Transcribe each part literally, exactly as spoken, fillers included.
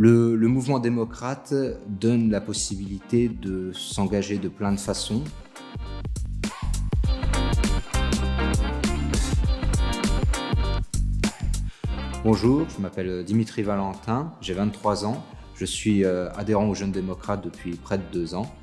Le, le mouvement démocrate donne la possibilité de s'engager de plein de façons. Bonjour, je m'appelle Dimitri Valentin, j'ai vingt-trois ans, je suis euh, adhérent aux Jeunes démocrates depuis près de deux ans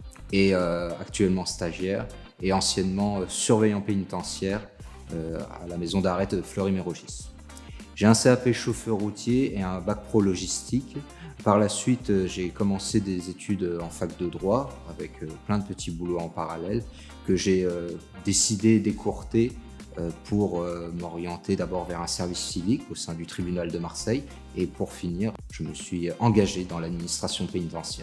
et euh, actuellement stagiaire et anciennement euh, surveillant pénitentiaire euh, à la maison d'arrêt de Fleury-Mérogis. J'ai un C A P chauffeur routier et un bac pro logistique. Par la suite, euh, j'ai commencé des études en fac de droit avec euh, plein de petits boulots en parallèle que j'ai euh, décidé d'écourter pour m'orienter d'abord vers un service civique au sein du tribunal de Marseille et pour finir, je me suis engagé dans l'administration pénitentiaire.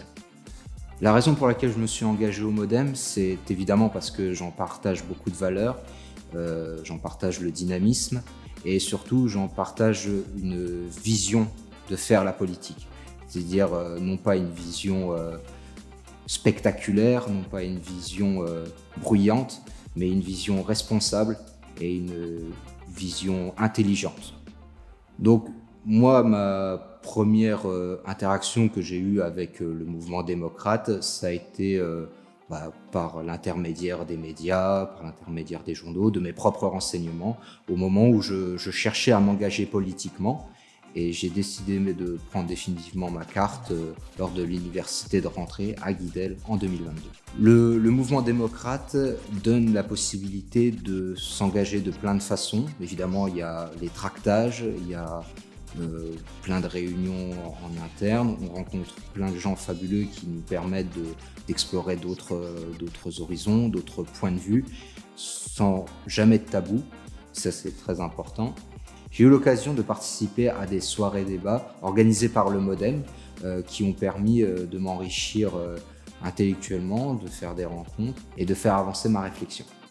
La raison pour laquelle je me suis engagé au MODEM, c'est évidemment parce que j'en partage beaucoup de valeurs, euh, j'en partage le dynamisme et surtout j'en partage une vision de faire la politique. C'est-à-dire euh, non pas une vision euh, spectaculaire, non pas une vision euh, bruyante, mais une vision responsable et une vision intelligente. Donc moi, ma première euh, interaction que j'ai eue avec euh, le mouvement démocrate, ça a été euh, bah, par l'intermédiaire des médias, par l'intermédiaire des journaux, de mes propres renseignements, au moment où je, je cherchais à m'engager politiquement. Et j'ai décidé de prendre définitivement ma carte euh, lors de l'université de rentrée à Guidel en deux mille vingt-deux. Le, le mouvement démocrate donne la possibilité de s'engager de plein de façons. Évidemment, il y a les tractages, il y a euh, plein de réunions en interne, on rencontre plein de gens fabuleux qui nous permettent d'explorer d'autres d'autres horizons, d'autres points de vue, sans jamais de tabou, ça c'est très important. J'ai eu l'occasion de participer à des soirées débats organisées par le MODEM euh, qui ont permis euh, de m'enrichir euh, intellectuellement, de faire des rencontres et de faire avancer ma réflexion.